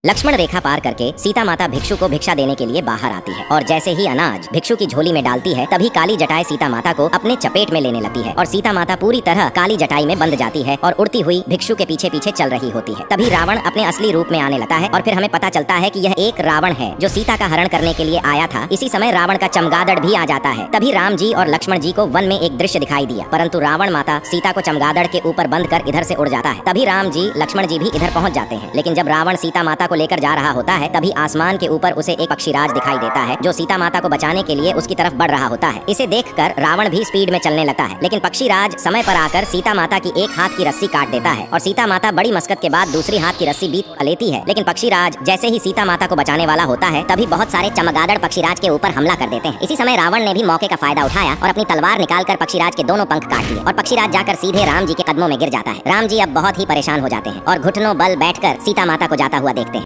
लक्ष्मण रेखा पार करके सीता माता भिक्षु को भिक्षा देने के लिए बाहर आती है और जैसे ही अनाज भिक्षु की झोली में डालती है तभी काली जटाएं सीता माता को अपने चपेट में लेने लगती है और सीता माता पूरी तरह काली जटाई में बंध जाती है और उड़ती हुई भिक्षु के पीछे पीछे चल रही होती है। तभी रावण अपने असली रूप में आने लगता है और फिर हमें पता चलता है कि यह एक रावण है जो सीता का हरण करने के लिए आया था। इसी समय रावण का चमगादड़ भी आ जाता है। तभी राम जी और लक्ष्मण जी को वन में एक दृश्य दिखाई दिया, परंतु रावण माता सीता को चमगादड़ के ऊपर बंद कर इधर से उड़ जाता है। तभी राम जी लक्ष्मण जी भी इधर पहुंच जाते हैं, लेकिन जब रावण सीता माता को लेकर जा रहा होता है तभी आसमान के ऊपर उसे एक पक्षीराज दिखाई देता है जो सीता माता को बचाने के लिए उसकी तरफ बढ़ रहा होता है। इसे देखकर रावण भी स्पीड में चलने लगता है, लेकिन पक्षीराज समय पर आकर सीता माता की एक हाथ की रस्सी काट देता है और सीता माता बड़ी मशक्कत के बाद दूसरी हाथ की रस्सी बीच लेती है। लेकिन पक्षीराज जैसे ही सीता माता को बचाने वाला होता है तभी बहुत सारे चमगादड़ पक्षीराज के ऊपर हमला कर देते हैं। इसी समय रावण ने भी मौके का फायदा उठाया और अपनी तलवार निकालकर पक्षीराज के दोनों पंख काट दिए और पक्षीराज जाकर सीधे राम जी के कदमों में गिर जाता है। राम जी अब बहुत ही परेशान हो जाते हैं और घुटनों बल बैठकर सीता माता को जाता हुआ देखते हैं।